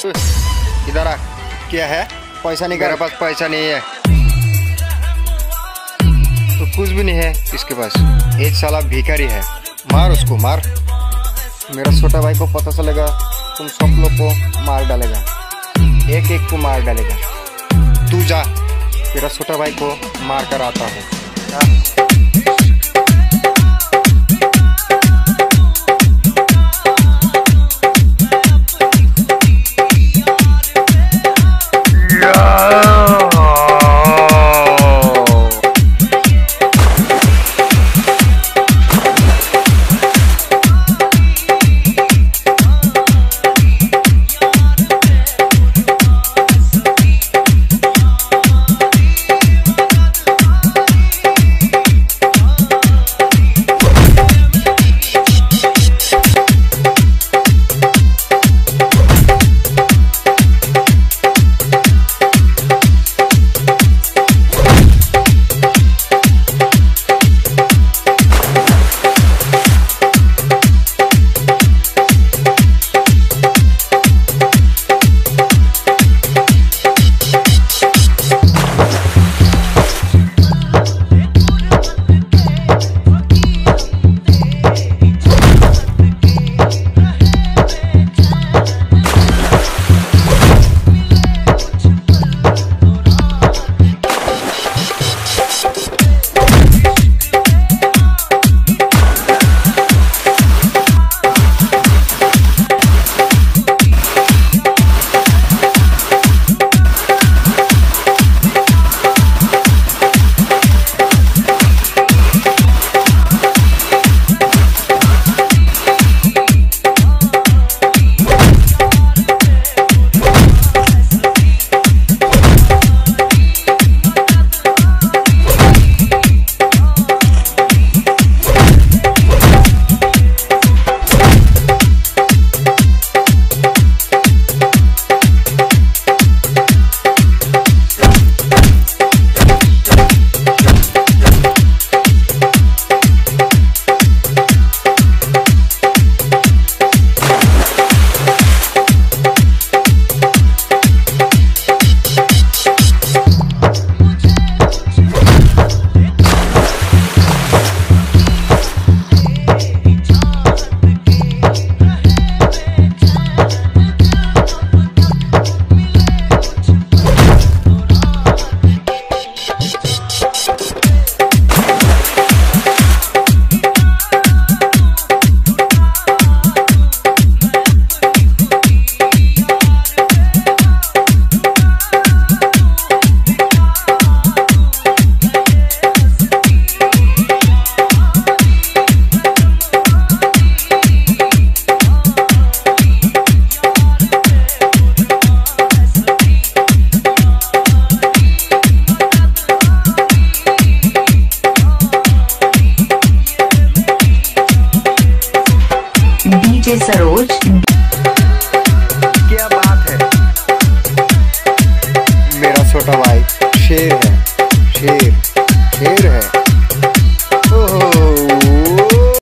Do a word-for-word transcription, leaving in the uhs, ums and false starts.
इधर आ। क्या है? पैसा नहीं, मेरे पास पैसा नहीं है। तो कुछ भी नहीं है इसके पास। एक साला भिखारी है। मार उसको, मार। मेरा छोटा भाई को पता चलेगा, तुम सब लोग को मार डालेगा, एक एक को मार डालेगा। तू जा, तेरा छोटा भाई को मार कर आता हूँ। सरोज, क्या बात है। मेरा छोटा भाई शेर है।